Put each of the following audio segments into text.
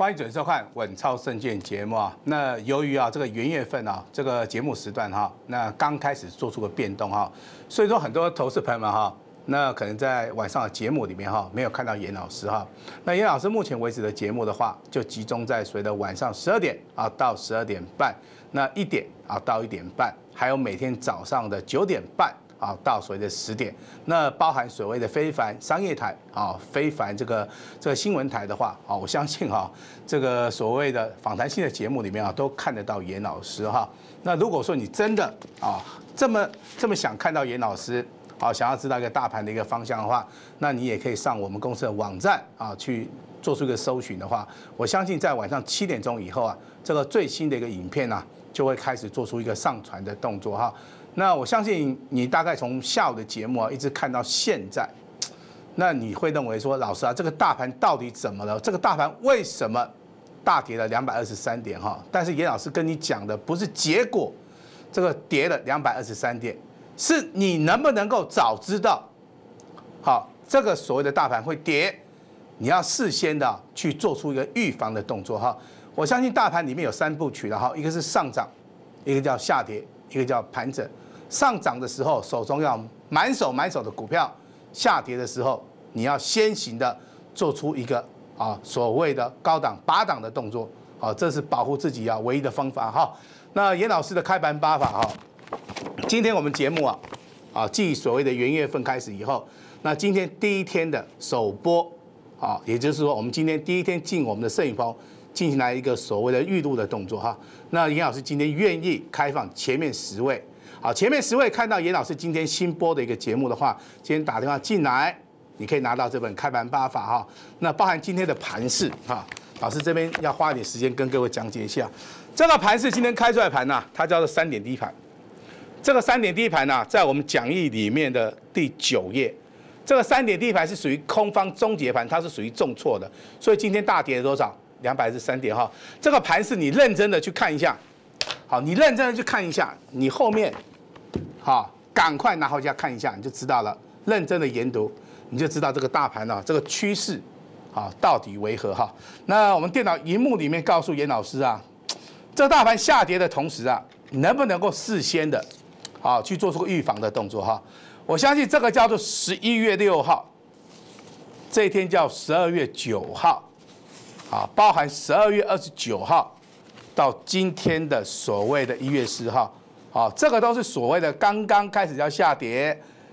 欢迎准时收看《稳操胜券》节目啊。那由于这个元月份这个节目时段那刚开始做出个变动所以说很多投资朋友们那可能在晚上的节目里面没有看到严老师那严老师目前为止的节目的话，就集中在随着晚上12点到12点半，那1点到1点半，还有每天早上的9点半。到所谓的10点，那包含所谓的非凡商业台非凡这个新闻台的话我相信这个所谓的访谈性的节目里面都看得到严老师那如果说你真的这么想看到严老师想要知道一个大盘的一个方向的话，那你也可以上我们公司的网站去做出一个搜寻的话，我相信在晚上7点钟以后这个最新的一个影片就会开始做出一个上传的动作那我相信你大概从下午的节目一直看到现在，那你会认为说，老师这个大盘到底怎么了？这个大盘为什么大跌了223点但是严老师跟你讲的不是结果，这个跌了223点，是你能不能够早知道，这个所谓的大盘会跌，你要事先的去做出一个预防的动作我相信大盘里面有3部曲一个是上涨，一个叫下跌，一个叫盘整。上涨的时候手中要满手的股票，下跌的时候你要先行的做出一个所谓的高档拔档的动作这是保护自己唯一的方法那严老师的开盘8法今天我们节目继所谓的元月份开始以后，那今天第一天的首播也就是说我们今天第一天进我们的摄影棚进行来一个所谓的预录的动作那严老师今天愿意开放前面10位。前面10位看到严老师今天新播的一个节目的话，今天打电话进来，你可以拿到这本开盘8法那包含今天的盘势老师这边要花一点时间跟各位讲解一下，这个盘势今天开出来盘它叫做3点低盘。这个3点低盘在我们讲义里面的第9页，这个3点低盘是属于空方终结盘，它是属于重挫的，所以今天大跌了多少？213点这个盘势你认真的去看一下。你认真的去看一下，你后面，赶快拿回家看一下，你就知道了。认真的研读，你就知道这个大盘这个趋势，到底为何那我们电脑荧幕里面告诉严老师这个大盘下跌的同时能不能够事先的，去做出个预防的动作我相信这个叫做11月6号，这一天叫12月9号，包含12月29号。到今天的所谓的1月4号，这个都是所谓的刚刚开始要下跌，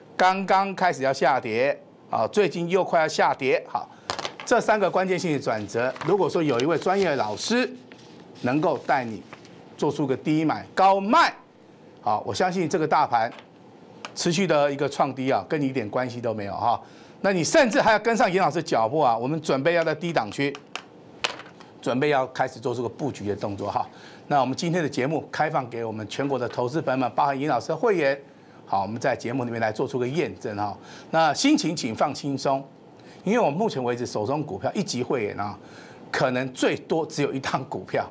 最近又快要下跌，这3个关键性的转折，如果说有一位专业的老师能够带你做出个低买高卖，我相信这个大盘持续的一个创低跟你一点关系都没有那你甚至还要跟上严老师脚步我们准备要在低档区。准备要开始做出个布局的动作那我们今天的节目开放给我们全国的投资朋友们，包含严老师的会员，我们在节目里面来做出个验证那心情请放轻松，因为我目前为止手中股票1级会员可能最多只有1档股票，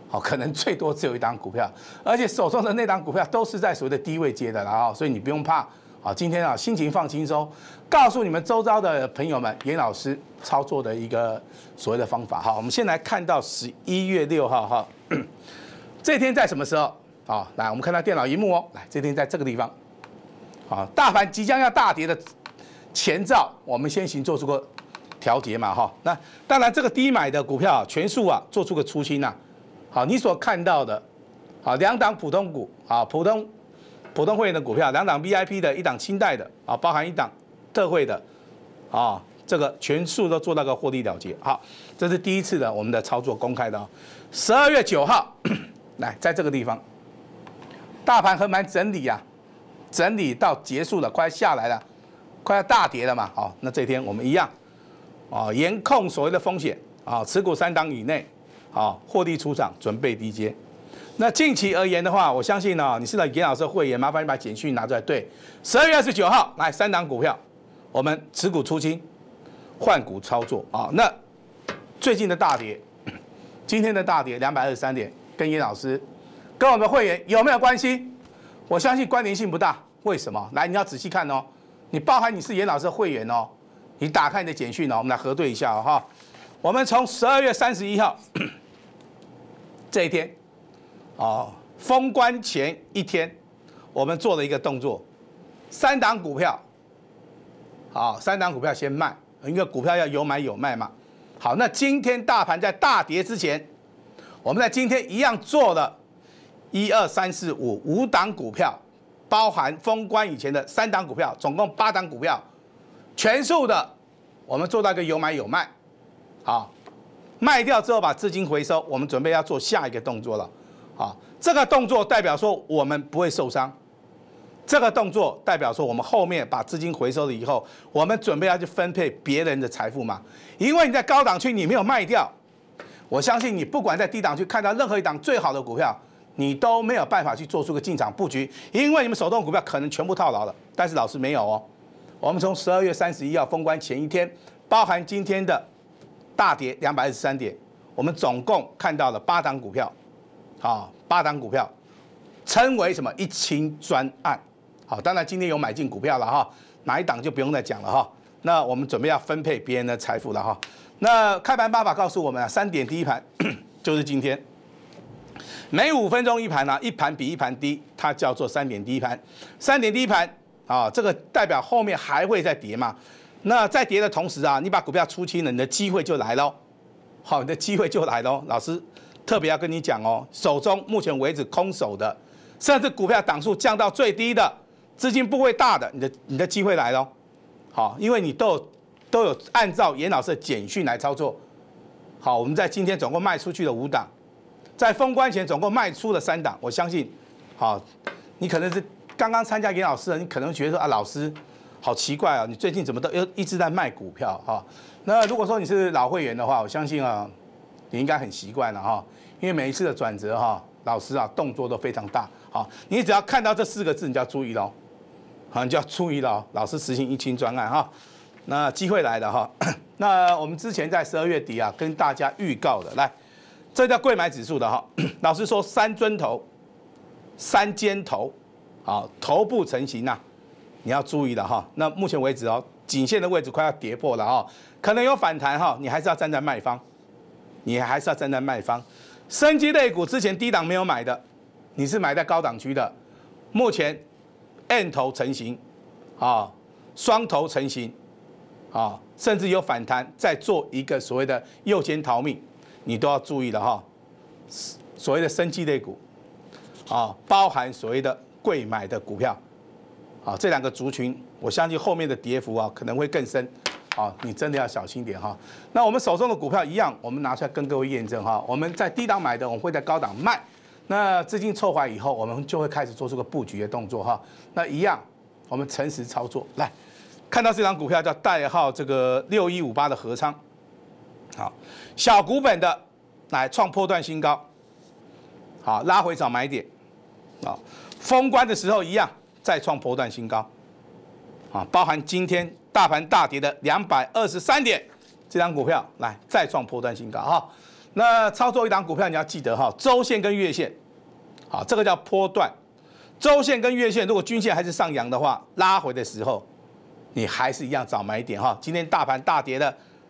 而且手中的那档股票都是在所谓的低位接的所以你不用怕。今天心情放轻松，告诉你们周遭的朋友们，严老师操作的一个所谓的方法我们先来看到11月6号这天在什么时候来我们看到电脑荧幕来这天在这个地方大盘即将要大跌的前兆，我们先行做出个调节嘛那当然这个低买的股票全数做出个出清你所看到的2档普通股普通会员的股票，2档 VIP 的，1档清代的包含1档特惠的这个全数都做到个获利了结这是第一次的我们的操作公开的12月9号来在这个地方，大盘横盘整理整理到结束了，快下来了，快要大跌了嘛那这天我们一样严控所谓的风险持股3档以内获利出场，准备低接。那近期而言的话，我相信你是严老师的会员，麻烦你把简讯拿出来。对，12月29号来3档股票，我们持股出清，换股操作那最近的大跌，今天的大跌223点，跟严老师、跟我们的会员有没有关系？我相信关联性不大。为什么？来，你要仔细看你包含你是严老师的会员你打开你的简讯我们来核对一下我们从12月31号这一天，封关前一天，我们做了一个动作，3档股票，好，3档股票先卖，因为股票要有买有卖嘛。好，那今天大盘在大跌之前，我们在今天一样做了1、2、3、4、5档股票，包含封关以前的3档股票，总共8档股票，全数的我们做到一个有买有卖。好，卖掉之后把资金回收，我们准备要做下一个动作了。好，这个动作代表说我们不会受伤，这个动作代表说我们后面把资金回收了以后，我们准备要去分配别人的财富嘛。因为你在高档区你没有卖掉，我相信你不管在低档区看到任何一档最好的股票，你都没有办法去做出个进场布局，因为你们手动股票可能全部套牢了。但是老师没有哦，我们从12月31号封关前一天，包含今天的大跌223点，我们总共看到了8档股票，好，8档股票称为什么一清专案。好，当然今天有买进股票了哈，哪一档就不用再讲了哈。那我们准备要分配别人的财富了哈。那开盘爸爸告诉我们啊，3点第一盘就是今天，每5分钟一盘啊，一盘比一盘低，它叫做3点第一盘。3点第一盘啊，这个代表后面还会再跌嘛。那在跌的同时啊，你把股票出清了，你的机会就来喽。好，你的机会就来喽。老师特别要跟你讲哦，手中目前为止空手的，甚至股票档数降到最低的，资金部位大的，你的机会来喽。好，因为你都有按照严老师的简讯来操作。好，我们在今天总共卖出去了5档，在封关前总共卖出了3档。我相信，好，你可能是刚刚参加严老师的，你可能觉得说啊，老师。好奇怪啊！你最近怎么都一直在卖股票哈？那如果说你是老会员的话，我相信啊，你应该很习惯了哈。因为每一次的转折哈，老师啊动作都非常大。好，你只要看到这4个字，你就要注意喽。好，你就要注意了。老师实行一清专案哈，那机会来了哈。那我们之前在12月底啊，跟大家预告的，来，这叫贵买指数的哈。老师说3尊头、3尖头，好，头部成型呐。你要注意了哈，那目前为止哦，颈线的位置快要跌破了哈，可能有反弹哈，你还是要站在卖方，生技类股之前低档没有买的，你是买在高档区的，目前 N 头成型，啊，双头成型，啊，甚至有反弹，再做一个所谓的右肩逃命，你都要注意了哈。所谓的生技类股，啊，包含所谓的贵买的股票。啊，这2个族群，我相信后面的跌幅啊可能会更深，啊，你真的要小心点哈。那我们手中的股票一样，我们拿出来跟各位验证哈。我们在低档买的，我们会在高档卖。那资金凑回以后，我们就会开始做出个布局的动作哈。那一样，我们诚实操作。来，看到这张股票叫代号这个6158的合昌，好，小股本的，来创波段新高，好，拉回找买点，好，封关的时候一样。再创波段新高，啊，包含今天大盘大跌的223点，这张股票来再创波段新高哈。那操作一档股票你要记得哈，周线跟月线，好，这个叫波段。周线跟月线如果均线还是上扬的话，拉回的时候，你还是一样找买点哈。今天大盘大跌了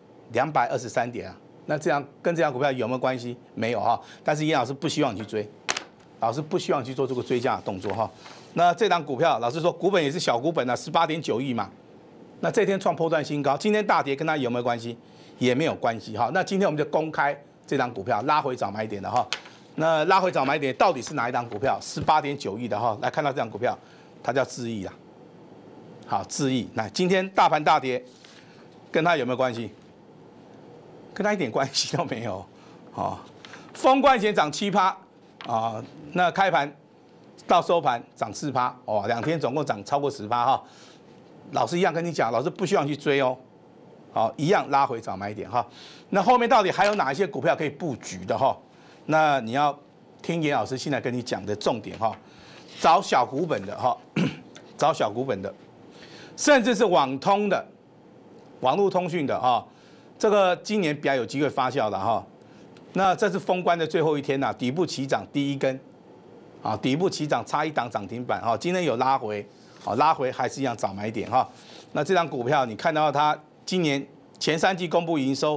223点啊，那这样跟这张股票有没有关系？没有哈。但是严老师不希望你去追，老师不希望你去做这个追加的动作哈。那这档股票，老师说股本也是小股本啊，18.9亿嘛。那这天创波段新高，今天大跌跟它有没有关系？也没有关系哈。那今天我们就公开这档股票拉回找买点的哈。那拉回找买点到底是哪一档股票？18.9亿的哈。来看到这档股票，它叫智易啊。好，智易。那今天大盘大跌，跟它有没有关系？跟它一点关系都没有。哦，封关前涨7%啊，那开盘。到收盘涨4%，哦，2天总共涨超过10%哈。老师一样跟你讲，老师不希望去追哦，好，一样拉回找买点哈。那后面到底还有哪一些股票可以布局的哈？那你要听严老师现在跟你讲的重点哈，找小股本的哈，找小股本的，甚至是网通的、网络通讯的哈，这个今年比较有机会发酵的哈。那这是封关的最后一天呐，底部起涨第一根。啊，底部起涨差1档涨停板哈，今天有拉回，好，拉回还是一样找买点哈。那这张股票你看到它今年前3季公布营收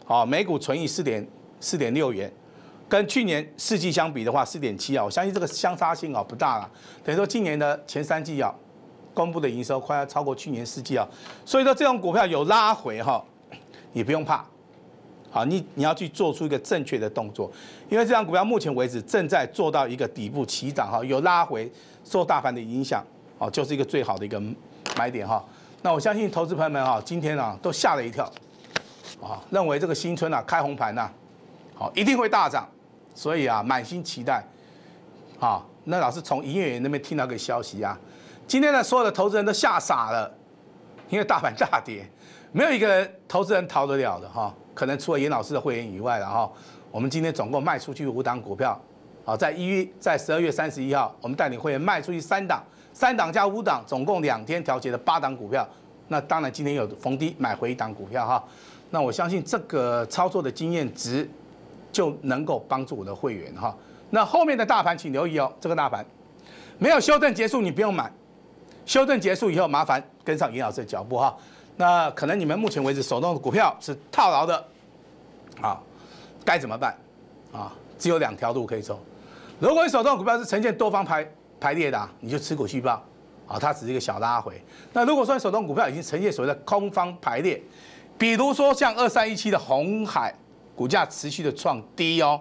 好，每股纯益4.6元，跟去年4季相比的话4.7啊，我相信这个相差性啊不大了。等于说今年的前3季啊，公布的营收快要超过去年4季啊，所以说这种股票有拉回哈，你不用怕。好，你要去做出一个正确的动作，因为这张股票目前为止正在做到一个底部起涨哈，有拉回，受大盘的影响，哦，就是一个最好的一个买点哈。那我相信投资朋友们哈，今天啊都吓了一跳，啊，认为这个新春啊开红盘呐，好一定会大涨，所以啊满心期待，啊，那老师从营业员那边听到个消息啊，今天的所有的投资人都吓傻了，因为大盘大跌，没有一个投资人逃得了的哈。可能除了严老师的会员以外了哈，我们今天总共卖出去5档股票，好，在12月31号，我们带领会员卖出去3档，3档加5档，总共2天调节的8档股票。那当然今天有逢低买回1档股票哈，那我相信这个操作的经验值就能够帮助我的会员哈。那后面的大盘请留意哦，这个大盘没有修正结束你不用买，修正结束以后麻烦跟上严老师的脚步哈。那可能你们目前为止手中的股票是套牢的，啊，该怎么办？啊，只有2条路可以走。如果你手中的股票是呈现多方排列的啊，你就持股续报，啊，它只是一个小拉回。那如果说你手中股票已经呈现所谓的空方排列，比如说像2317的鸿海，股价持续的创低哦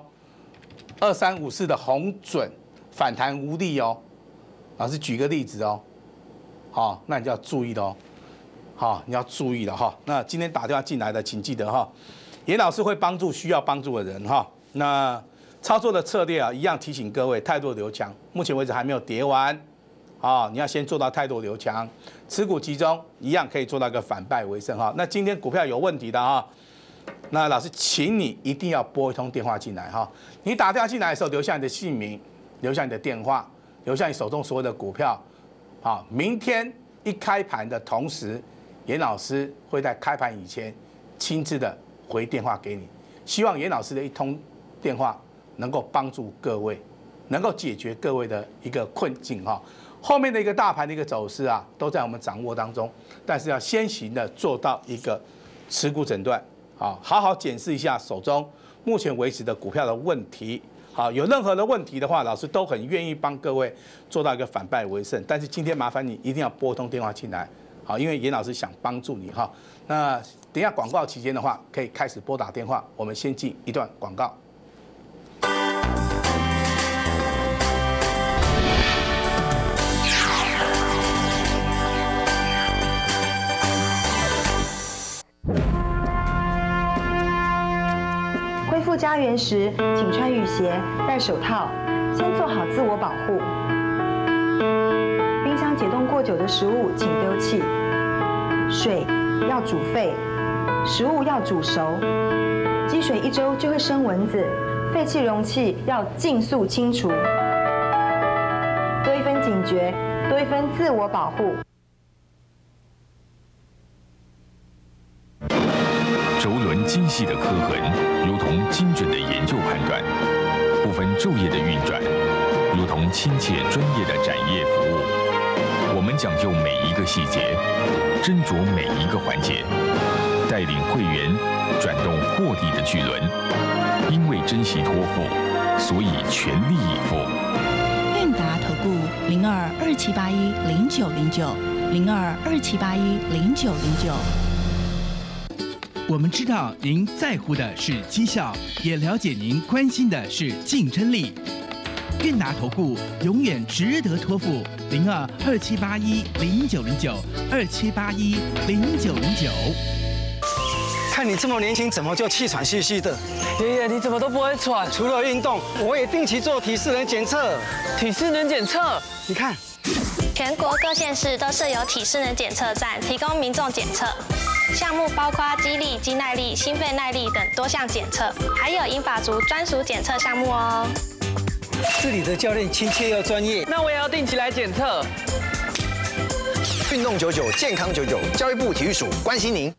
，2354的鸿准反弹无力哦，老师举个例子哦，好，那你就要注意了哦。好，你要注意了哈。那今天打电话进来的，请记得哈，严老师会帮助需要帮助的人哈。那操作的策略啊，一样提醒各位，太弱留强，目前为止还没有跌完，啊，你要先做到太弱留强，持股集中，一样可以做到一个反败为胜哈。那今天股票有问题的哈，那老师请你一定要拨一通电话进来哈。你打电话进来的时候，留下你的姓名，留下你的电话，留下你手中所有的股票，好，明天一开盘的同时。严老师会在开盘以前亲自的回电话给你，希望严老师的一通电话能够帮助各位，能够解决各位的一个困境哈。后面的一个大盘的一个走势啊，都在我们掌握当中，但是要先行的做到一个持股诊断，好好检视一下手中目前为止的股票的问题。好，有任何的问题的话，老师都很愿意帮各位做到一个反败为胜。但是今天麻烦你一定要拨通电话进来。好，因为严老师想帮助你哈。那等一下广告期间的话，可以开始拨打电话。我们先进一段广告。 恢复家园时，请穿雨鞋、戴手套，先做好自我保护。冰箱解冻过久的食物请丢弃，水要煮沸，食物要煮熟，积水1周就会生蚊子，废弃容器要尽速清除。多一分警觉，多一分自我保护。 轴轮精细的刻痕，如同精准的研究判断，不分昼夜的运转，如同亲切专业的展业服务。我们讲究每一个细节，斟酌每一个环节，带领会员转动获利的巨轮。因为珍惜托付，所以全力以赴。 韵达投顾02278109090227810909。 我们知道您在乎的是绩效，也了解您关心的是竞争力。韵达投顾永远值得托付，022781090927810909。 看你这么年轻，怎么就气喘吁吁的？ 爷爷，你怎么都不会喘？ 除了运动，我也定期做体适能检测。 体适能检测， 你看， 全国各县市都设有体适能检测站，提供民众检测。项目包括肌力、肌耐力、心肺耐力等多项检测，还有银发族专属检测项目哦。 这里的教练亲切又专业， 那我也要定期来检测。 运动99，健康99，教育部体育署关心您。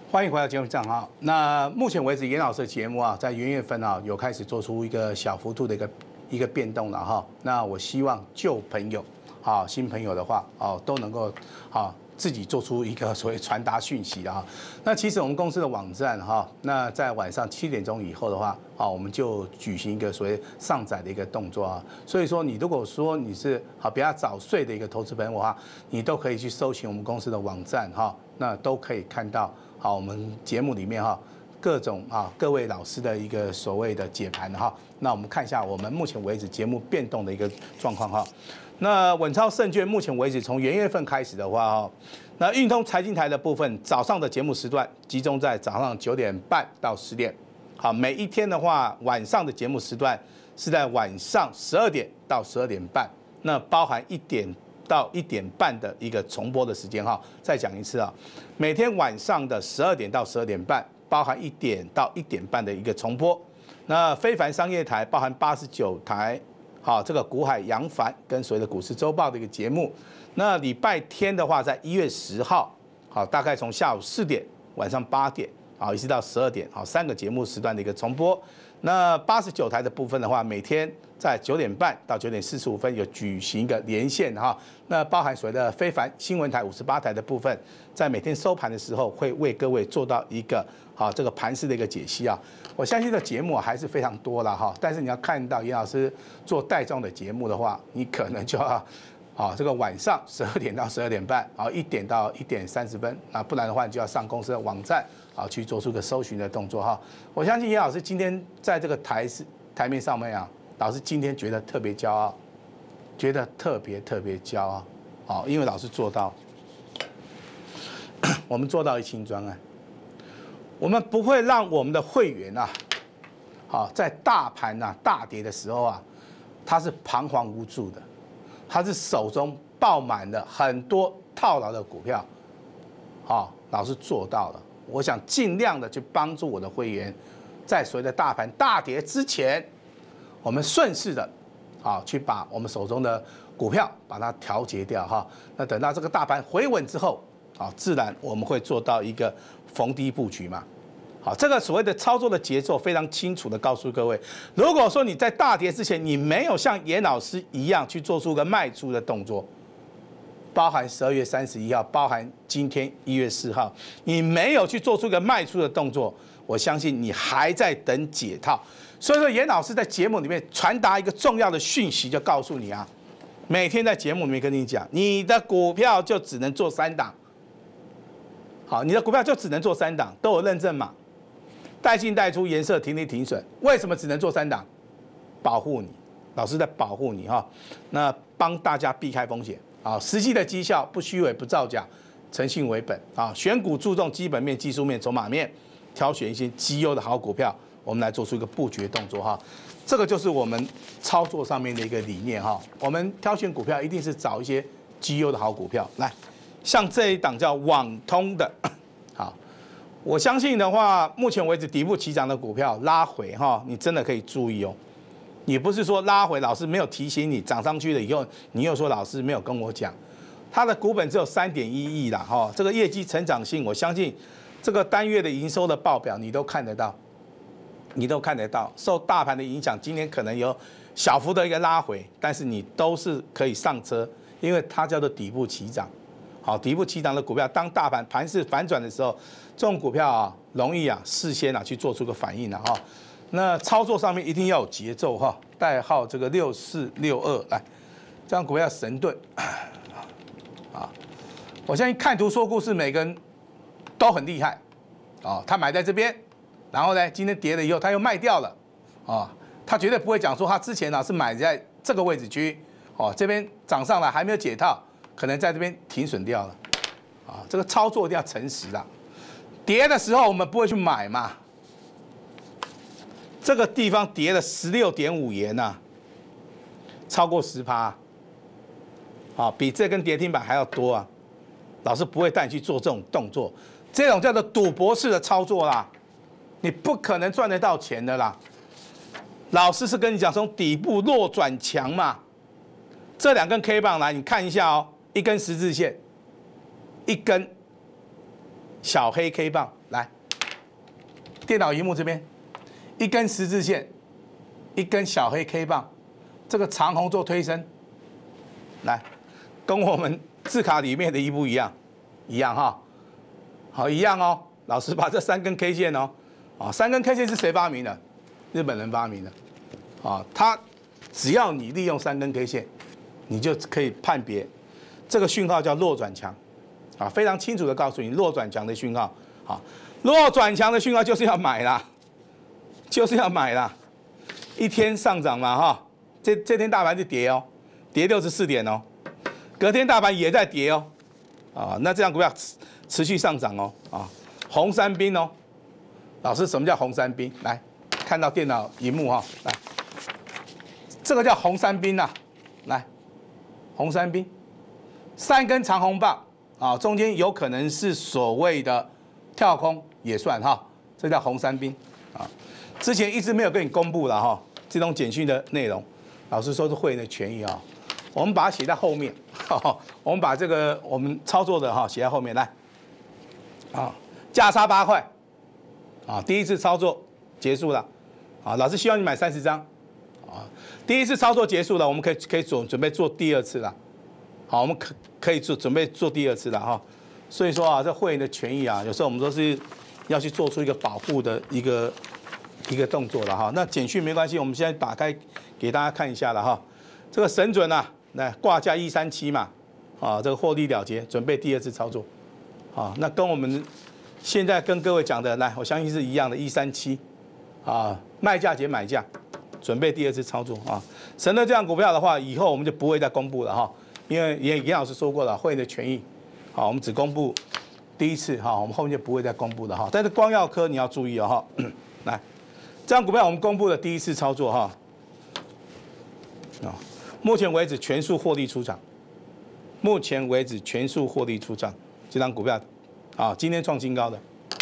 欢迎回到节目上哈。那目前为止，严老师的节目啊，在元月份啊，有开始做出一个小幅度的一个变动了哈。那我希望旧朋友，好新朋友的话，哦都能够好自己做出一个所谓传达讯息啊。那其实我们公司的网站哈，那在晚上7点钟以后的话，我们就举行一个所谓上载的一个动作啊。所以说，你如果说你是比较早睡的一个投资朋友的话，你都可以去搜寻我们公司的网站哈，那都可以看到。好，我们节目里面哈，各种各位老师的一个所谓的解盘哈，那我们看一下我们目前为止节目变动的一个状况哈。那稳操胜券目前为止从元月份开始的话哈，那运通财经台的部分早上的节目时段集中在早上9点半到10点，好，每一天的话晚上的节目时段是在晚上12点到12点半，那包含1点到1点半的一个重播的时间哈，再讲一次啊，每天晚上的12点到12点半，包含1点到1点半的一个重播。那非凡商业台包含89台，好，这个股海扬帆跟所谓的股市周报的一个节目。那礼拜天的话，在1月10号，好，大概从下午4点、晚上8点，好，一直到12点，好，3个节目时段的一个重播。那89台的部分的话，每天在9点半到9点45分有举行一个连线哈，那包含所谓的非凡新闻台58台的部分，在每天收盘的时候会为各位做到一个好这个盘势的一个解析啊。我相信这节目还是非常多了哈，但是你要看到严老师做带状的节目的话，你可能就要这个晚上12点到12点半，1点到1点30分，啊，不然的话你就要上公司的网站去做出个搜寻的动作哈。我相信严老师今天在这个台面上面啊，老师今天觉得特别骄傲，觉得特别骄傲，好，因为老师做到，我们做到一清专案，我们不会让我们的会员啊，好，在大盘大跌的时候啊，他是彷徨无助的。他是手中抱满了很多套牢的股票，好，老师做到了。我想尽量的去帮助我的会员，在所谓的大盘大跌之前，我们顺势的，去把我们手中的股票把它调节掉哈。那等到这个大盘回稳之后，自然我们会做到一个逢低布局嘛。好，这个所谓的操作的节奏非常清楚的告诉各位，如果说你在大跌之前，你没有像严老师一样去做出个卖出的动作，包含12月31号，包含今天1月4号，你没有去做出个卖出的动作，我相信你还在等解套。所以说，严老师在节目里面传达一个重要的讯息，就告诉你啊，每天在节目里面跟你讲，你的股票就只能做3档，好，你的股票就只能做3档，都有认证码。带进带出，颜色停利停损，为什么只能做3档？保护你，老师在保护你哈。那帮大家避开风险啊，实际的绩效不虚伪不造假，诚信为本啊。选股注重基本面、技术面、筹码面，挑选一些绩优的好股票，我们来做出一个布局的动作哈。这个就是我们操作上面的一个理念哈。我们挑选股票一定是找一些绩优的好股票来，像这一档叫网通的，好。我相信的话，目前为止底部起涨的股票拉回哈，你真的可以注意哦。你不是说拉回，老师没有提醒你，涨上去了以后，你又说老师没有跟我讲，它的股本只有3.1亿啦哈，这个业绩成长性，我相信这个单月的营收的报表你都看得到，受大盘的影响，今天可能有小幅的一个拉回，但是你都是可以上车，因为它叫做底部起涨。好，底部起涨的股票，当大盘势反转的时候，这种股票啊，容易事先去做出个反应哈。那操作上面一定要有节奏哈，代号这个6462来，这张股票神盾啊，我相信看图说故事，每个人都很厉害啊。他买在这边，然后呢，今天跌了以后他又卖掉了啊，他绝对不会讲说他之前是买在这个位置区哦，这边涨上来还没有解套。可能在这边停损掉了，啊，这个操作一定要诚实啦。跌的时候我们不会去买嘛，这个地方跌了16.5元呐，超过10%，啊，比这根跌停板还要多啊。老师不会带你去做这种动作，这种叫做赌博式的操作啦，你不可能赚得到钱的啦。老师是跟你讲从底部弱转强嘛，这2根 K 棒来，你看一下哦。一根十字线，一根小黑 K 棒，来， 电脑荧幕这边一根十字线，一根小黑 K 棒，这个长红做推升，来，跟我们字卡里面的一不一样？一样哈，好一样哦。老师把这3根 K 线哦，啊，3根 K 线是谁发明的？日本人发明的，啊，他只要你利用3根 K 线，你就可以判别这个讯号叫弱转强，啊，非常清楚的告诉你弱转强的讯号，啊，弱转强的讯号就是要买啦，就是要买啦，一天上涨嘛哈，这天大盘就跌哦，跌64点哦，隔天大盘也在跌哦，啊，那这样股票持续上涨哦，啊，红三兵哦，老师什么叫红三兵？来看到电脑荧幕哈，来，这个叫红三兵呐，来，红三兵，3根长红棒啊，中间有可能是所谓的跳空也算哈，这叫红三兵啊。之前一直没有跟你公布了哈，这种简讯的内容，老师说是会员的权益啊，我们把它写在后面，我们把这个我们操作的哈写在后面来，啊，价差8块，啊，第一次操作结束了，啊，老师希望你买30张，啊，第一次操作结束了，我们可以准备做第2次了，好，我们可以准备做第2次了哈，所以说啊，这会员的权益啊，有时候我们都是要去做出一个保护的一个动作了哈。那简讯没关系，我们现在打开给大家看一下了哈。这个神准啊，来挂价137嘛，啊，这个获利了结，准备第2次操作，啊，那跟我们现在跟各位讲的，来，我相信是一样的137，啊，卖价减买价，准备第2次操作啊。神的这样股票的话，以后我们就不会再公布了哈，因为严老师说过了，会员的权益，好，我们只公布第1次哈，我们后面就不会再公布了哈。但是光耀科你要注意哦哈，来，这张股票我们公布的第1次操作哈，啊，目前为止全数获利出场，目前为止全数获利出场，这张股票，啊，今天创新高的，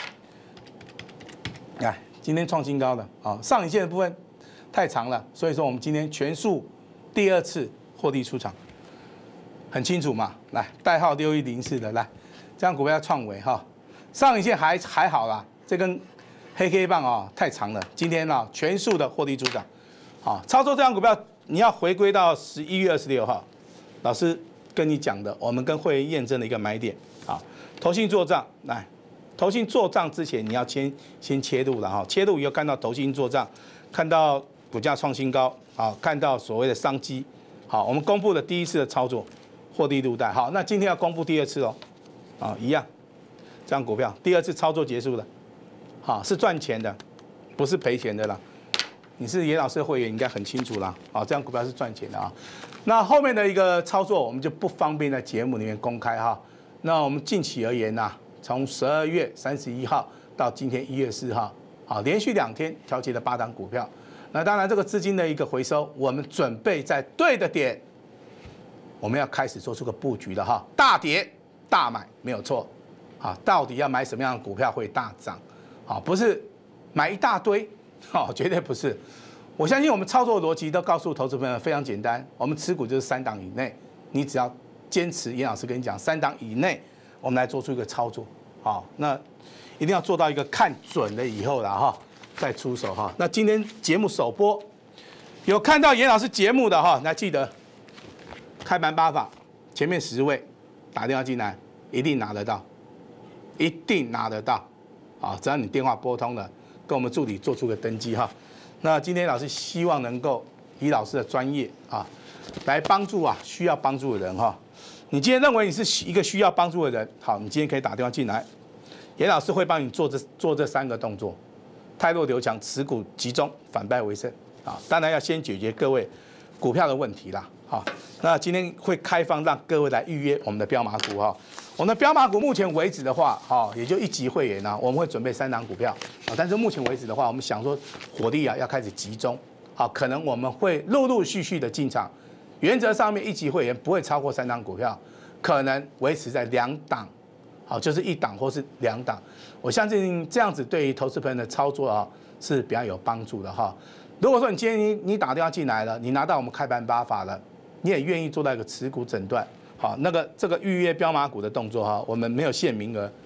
来，今天创新高的，啊，上影线的部分太长了，所以说我们今天全数第2次获利出场，很清楚嘛，来，代号6104的，来，这张股票创维哈，上影线还好啦，这根黑 K 棒啊太长了，今天啊全数的获利出场，好，操作这张股票你要回归到11月26号，老师跟你讲的，我们跟会员验证的一个买点，啊，投信做账，来，投信做账之前你要先切入了哈，切入以后看到投信做账，看到股价创新高，啊，看到所谓的商机，好，我们公布了第1次的操作，获利入袋，好，那今天要公布第2次哦，啊，一样，这张股票第2次操作结束了，好，是赚钱的，不是赔钱的啦。你是严老师的会员，应该很清楚啦。好，这张股票是赚钱的啊。那后面的一个操作，我们就不方便在节目里面公开哈。那我们近期而言呐，从12月31号到今天1月4号，好，连续2天调节了8档股票。那当然，这个资金的一个回收，我们准备在对的点，我们要开始做出个布局了哈。大跌大买没有错，啊，到底要买什么样的股票会大涨？啊，不是买一大堆。好，绝对不是。我相信我们操作的逻辑都告诉投资朋友非常简单，我们持股就是3档以内，你只要坚持严老师跟你讲3档以内，我们来做出一个操作。好，那一定要做到一个看准了以后了哈，再出手哈。那今天节目首播，有看到严老师节目的哈，那记得开盘8法，前面10位打电话进来，一定拿得到，一定拿得到。啊，只要你电话拨通了。跟我们助理做出个登记哈，那今天老师希望能够以老师的专业啊，来帮助啊需要帮助的人哈。你今天认为你是一个需要帮助的人，好，你今天可以打电话进来，严老师会帮你做这3个动作：汰弱留强、持股集中、反败为胜啊。当然要先解决各位股票的问题啦。好，那今天会开放让各位来预约我们的标码股哈。我们的标码股目前为止的话，哈，也就1级会员啊，我们会准备3档股票啊。但是目前为止的话，我们想说火力啊要开始集中，好，可能我们会陆续的进场。原则上面1级会员不会超过3档股票，可能维持在2档，好，就是1档或是2档。我相信这样子对于投资朋友的操作啊是比较有帮助的哈。如果说你今天你打电话进来了，你拿到我们开盘8法了，你也愿意做到一个持股诊断。好，这个预约标码股的动作哈，我们没有限名额，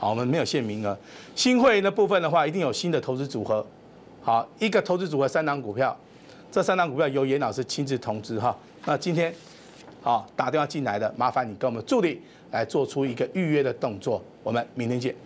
好，我们没有限名额。新会员的部分的话，一定有新的投资组合。好，一个投资组合3档股票，这3档股票由严老师亲自通知哈。那今天好打电话进来的，麻烦你跟我们助理来做出一个预约的动作。我们明天见。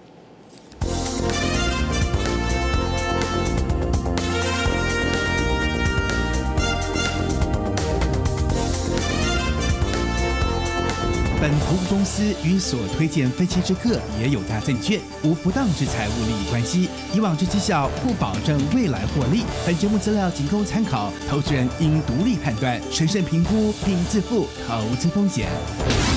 本投顾公司与所推荐分期之客也有大证券，无不当之财务利益关系。以往之绩效不保证未来获利。本节目资料仅供参考，投资人应独立判断、审慎评估并自负投资风险。